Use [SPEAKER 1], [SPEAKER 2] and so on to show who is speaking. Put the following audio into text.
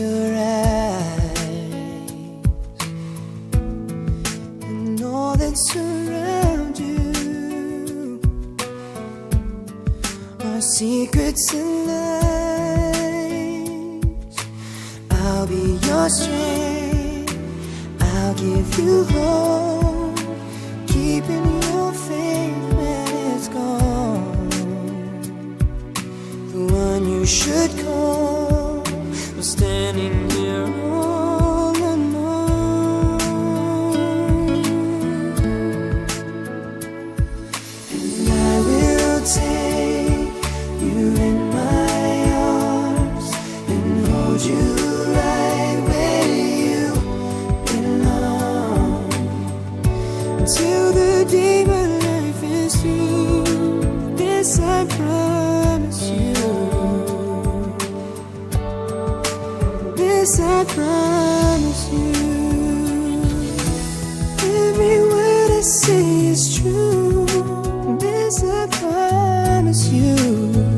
[SPEAKER 1] your eyes and all that surrounds you are secrets and lies. I'll be your strength, I'll give you hope, keeping your faith when it's gone. The one you should call was standing here all alone. And I will take you in my arms and hold you right where you belong, until the day my life is through. This I promise you, this I promise you. Every word I say is true. This I promise you.